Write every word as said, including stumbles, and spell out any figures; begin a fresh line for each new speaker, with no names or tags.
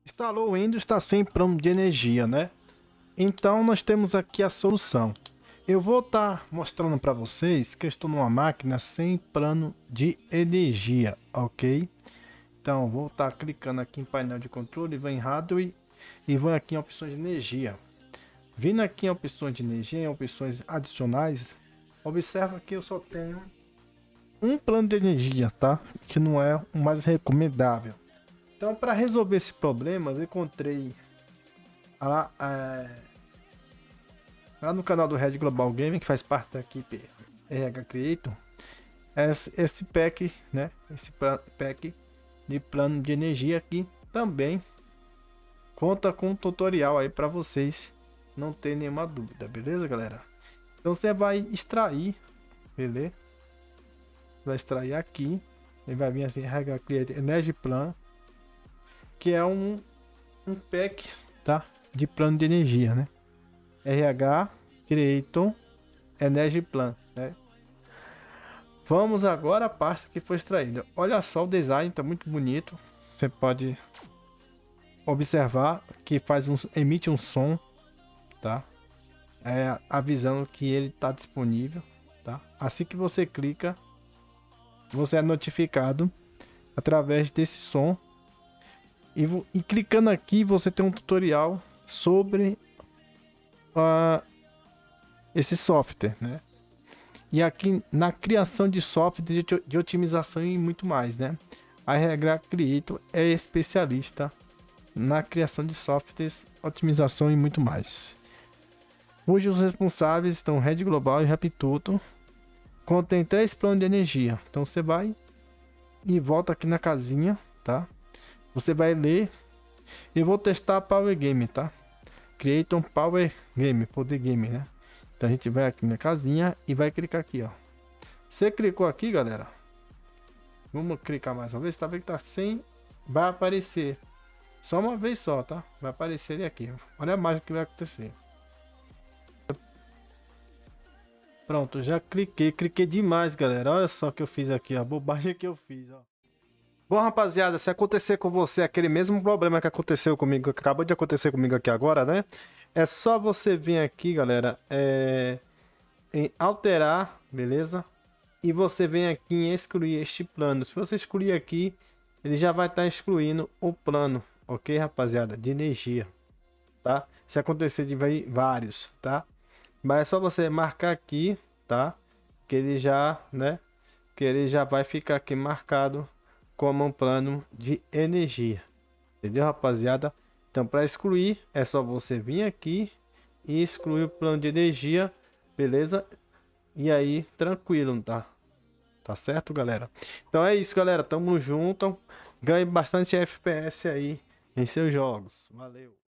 Instalou o Windows, está sem plano de energia, né? Então nós temos aqui a solução. Eu vou estar mostrando para vocês que eu estou numa máquina sem plano de energia, ok? Então vou estar clicando aqui em painel de controle, vou em hardware e vou aqui em opções de energia. Vindo aqui em opções de energia, em opções adicionais, observa que eu só tenho um plano de energia, tá? Que não é o mais recomendável. Então, para resolver esse problema, eu encontrei lá, é, lá no canal do Red Global Gaming, que faz parte da equipe R H Creator, esse, esse pack, né? Esse pack de plano de energia aqui também conta com um tutorial aí para vocês não ter nenhuma dúvida, beleza, galera? Então você vai extrair, beleza? Vai extrair aqui, ele vai vir assim, R H Creator Energy Plan, que é um, um pack, tá, de plano de energia, né? R H Creator Energy Plan, né? Vamos agora à pasta que foi extraída. Olha só, o design tá muito bonito. Você pode observar que faz um, emite um som, tá? É, avisando que ele está disponível, tá? Assim que você clica, você é notificado através desse som. E, e clicando aqui você tem um tutorial sobre uh, esse software, né? E aqui na criação de software de, de otimização e muito mais, né? A R H Creator é especialista na criação de softwares, otimização e muito mais. Hoje os responsáveis estão Red Global e Raptuto. Contém três planos de energia. Então você vai e volta aqui na casinha, tá? Você vai ler. Eu vou testar Power Game, tá? Creator Power Game, Poder Game, né? Então a gente vai aqui na casinha e vai clicar aqui, ó. Você clicou aqui, galera. Vamos clicar mais uma vez, tá vendo que tá sem, vai aparecer só uma vez só, tá? Vai aparecer ele aqui, ó. Olha a mágica que vai acontecer. Pronto, já cliquei, cliquei demais, galera. Olha só o que eu fiz aqui, a bobagem que eu fiz, ó. Bom, rapaziada, se acontecer com você aquele mesmo problema que aconteceu comigo, que acabou de acontecer comigo aqui agora, né? É só você vir aqui, galera, é, em alterar, beleza? E você vem aqui em excluir este plano. Se você excluir aqui, ele já vai estar excluindo o plano, ok, rapaziada? De energia, tá? Se acontecer de vários, tá? Mas é só você marcar aqui, tá? Que ele já, né? Que ele já vai ficar aqui marcado como um plano de energia. Entendeu, rapaziada? Então, para excluir, é só você vir aqui e excluir o plano de energia, beleza? E aí, tranquilo, tá? Tá certo, galera? Então é isso, galera. Tamo junto. Ganhe bastante F P S aí em seus jogos. Valeu!